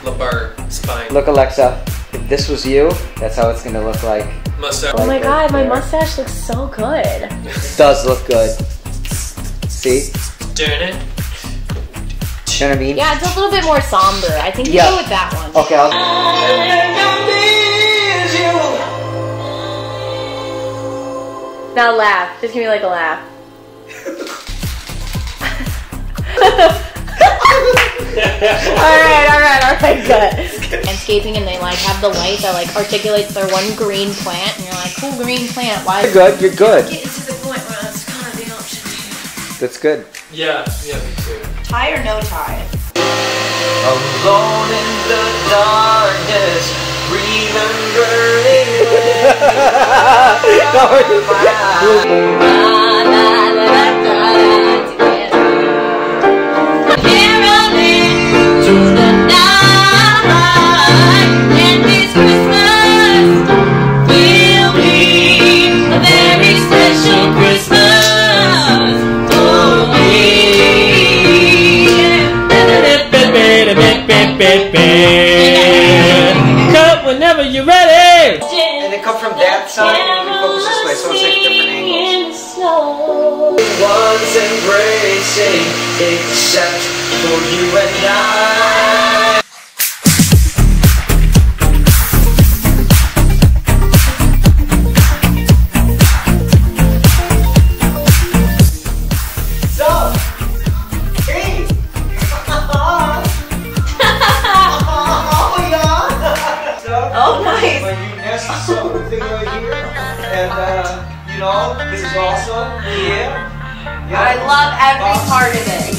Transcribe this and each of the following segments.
lumbar spine. Look, Alexa, if this was you, that's how it's gonna look like. Mustache. Oh my Like god, my there. mustache looks so good. It does look good. See? Doing it. You know what I mean? Yeah, it's a little bit more somber. I think you Yeah. go with that one. Okay, Now laugh. Just give me like a laugh. Alright, good. Landscaping and they like have the light that like articulates their one green plant and you're like, cool green plant, why? You're good, you're good. Getting to the point where that's kind of the option. That's good. Yeah, me too. Tie or no tie? Alone in the darkness, remembering Cut whenever you're ready. And they come from that side and you focus this way, so it's like different angles. One's embracing, except for you and I. So, hey! Oh, nice. My new nest thing right here, and you know, this is awesome. Yeah. I love every part of it.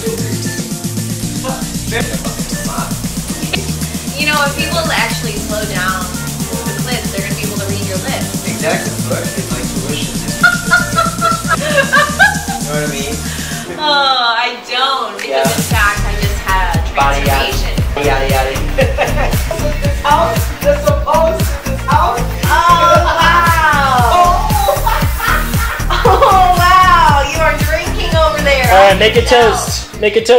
You know, if people actually slow down the clips, they're going to be able to read your lips. Exactly, but it's like tuition. You know what I mean? Oh, I don't. Because Yeah. in fact, I just had a Body transformation. Yada yada. This house, this supposed this house. Oh, wow. Oh, wow. You are drinking over there. All right, make a toast. Make a toast.